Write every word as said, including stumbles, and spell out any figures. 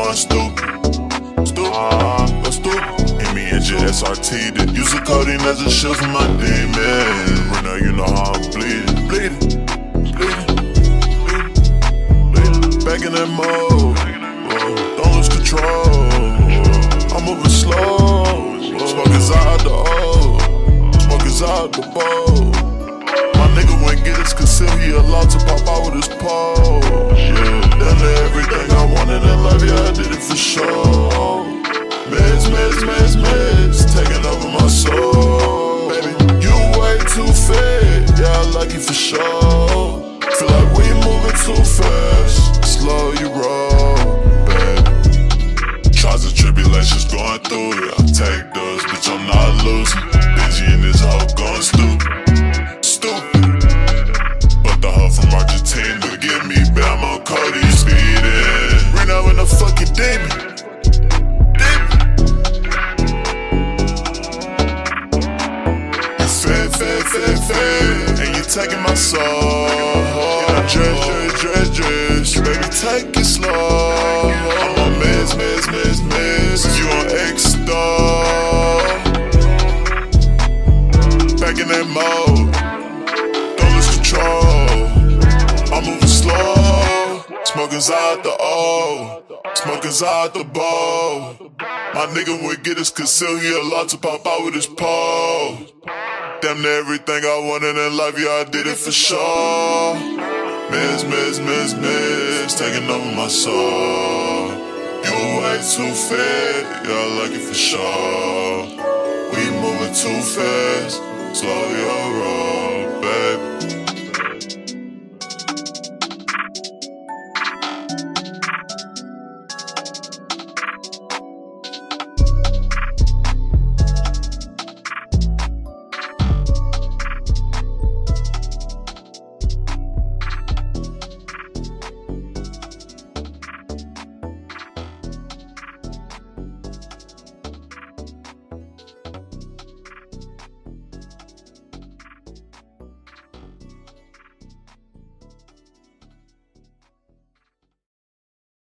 going stupid. Stupid, uh, go stupid. Hit me in your S R T, that use a codeine as a shield for my demons. Right now you know how I'm bleeding, bleeding, bleeding, bleeding, bleeding. Back in that mode, whoa, don't lose control. I'm moving slow, smoke is out the O, smoke is out the bowl. My nigga wouldn't get his conceal, he allowed to pop out with his pole. Yeah, damn near everything I wanted in life, yeah, I did it for sure. Miz, miz, miz, miz, taking over my soul. Baby, you way too fit, yeah, I like you for sure. Feel like we moving too fast, slow you roll, baby. Trials and tribulations going through, yeah, I take those, bitch, I'm not losing. Dingy in this hoe going stupid, stupid. But the hoe from Argentina give me bam on Cody, speeding. Right now in the fucking demon. And you taking my soul. And I dress, dress, dress, dress. Baby, take it slow. I'm on miss, miss, miss, miss. You on X-Star. Back in that mode. Don't lose control. I'm moving slow. Smoking's out the O. Smoking's out the bowl. My nigga would get his conceal. He allowed to pop out with his pole. Damn near everything I wanted in life, yeah, I did it for sure. Miss, miss, miss, miss, taking over my soul. You way too fit, yeah, I like it for sure. We moving too fast, slow your roll.